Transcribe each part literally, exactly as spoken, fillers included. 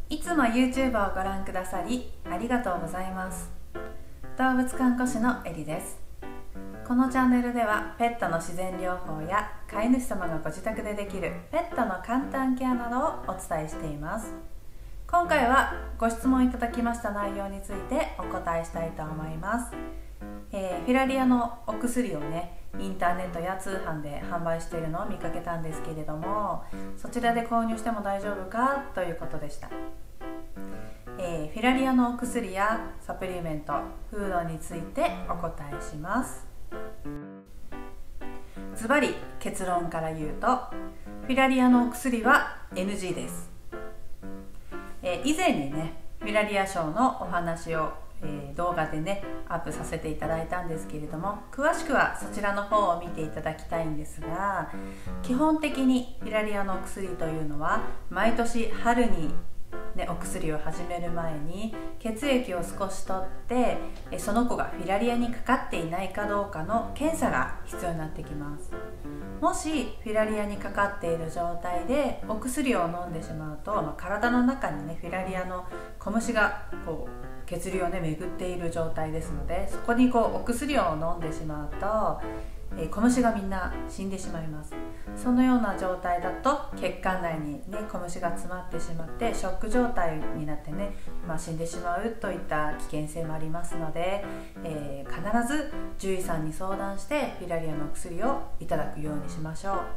いつも YouTube をご覧くださりありがとうございます。動物看護師のエリです。このチャンネルではペットの自然療法や飼い主様がご自宅でできるペットの簡単ケアなどをお伝えしています。今回はご質問いただきました内容についてお答えしたいと思います。えー、フィラリアのお薬をねインターネットや通販で販売しているのを見かけたんですけれども、そちらで購入しても大丈夫かということでした。えー、フィラリアのお薬やサプリメント、フードについてお答えします。ズバリ結論から言うと、フィラリアのお薬は エヌジー です。えー、以前にねフィラリア賞のお話をえー、動画でねアップさせていただいたんですけれども、詳しくはそちらの方を見ていただきたいんですが、基本的にフィラリアのお薬というのは毎年春に、ね、お薬を始める前に血液を少し取ってその子がフィラリアにかかっていないかどうかの検査が必要になってきます。もしフィラリアにかかっている状態でお薬を飲んでしまうと、まあ、体の中にねフィラリアの小虫がこう血流をね巡っている状態ですので、そこにこうお薬を飲んでしまうと、えー、小虫がみんな死んでしまいます。そのような状態だと血管内にね小虫が詰まってしまってショック状態になってね、まあ、死んでしまうといった危険性もありますので、えー、必ず獣医さんに相談してフィラリアのお薬をいただくようにしましょう。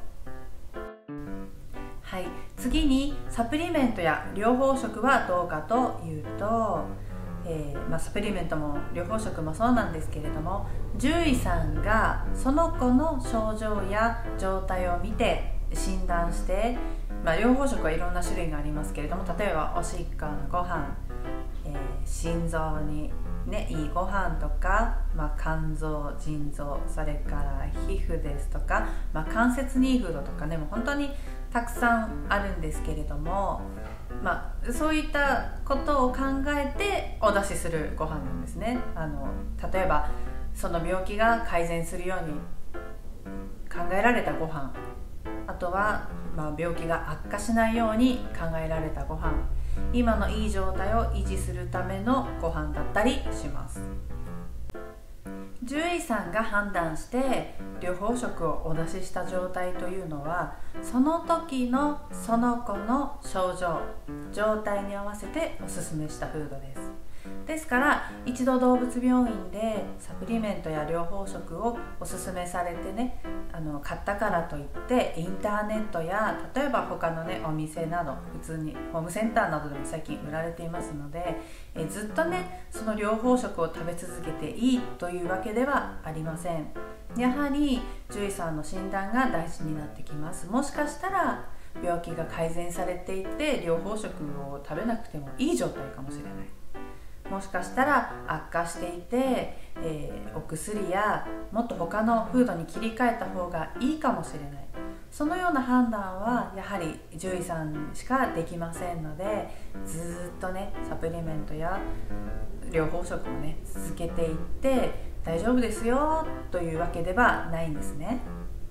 はい、次にサプリメントや療法食はどうかというと、えーまあ、サプリメントも療法食もそうなんですけれども、獣医さんがその子の症状や状態を見て診断して、まあ、療法食はいろんな種類がありますけれども、例えばおしっこのご飯、えー、心臓に、ね、いいご飯とか、まあ、肝臓、腎臓、それから皮膚ですとか、まあ、関節にいいフードとかね、もう本当にたくさんあるんですけれども、まあ、そういったことを考えてお出しするご飯なんですね。あの例えばその病気が改善するように考えられたご飯、あとは、まあ、病気が悪化しないように考えられたご飯、今のいい状態を維持するためのご飯だったりします。獣医さんが判断して療法食をお出しした状態というのは、その時のその子の症状、状態に合わせておすすめしたフードです。ですから一度動物病院でサプリメントや療法食をおすすめされてね、あの買ったからといってインターネットや例えば他のねお店など普通にホームセンターなどでも最近売られていますので、えずっとねその療法食を食べ続けていいというわけではありません。やはり獣医さんの診断が大事になってきます。もしかしたら病気が改善されていて療法食を食べなくてもいい状態かもしれない。もしかしたら悪化していて、えー、お薬やもっと他のフードに切り替えた方がいいかもしれない。そのような判断はやはり獣医さんしかできませんので、ずっとねサプリメントや療法食をね続けていって大丈夫ですよというわけではないんですね。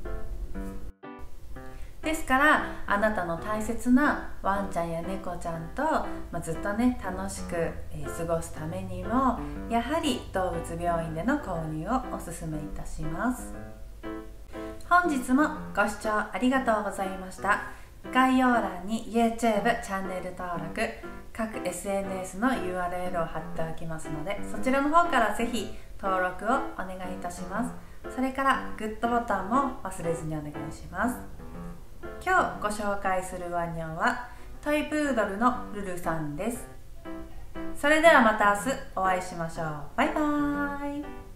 ですからあなたの大切なワンちゃんや猫ちゃんと、まあ、ずっとね楽しく、えー、過ごすためにもやはり動物病院での購入をおすすめいたします。本日もご視聴ありがとうございました。概要欄に YouTube チャンネル登録、各 エスエヌエス の ユーアールエル を貼っておきますので、そちらの方からぜひ登録をお願いいたします。それからグッドボタンも忘れずにお願いします。今日ご紹介するワンニョンはトイプードルのルルさんです。それではまた明日お会いしましょう。バイバーイ。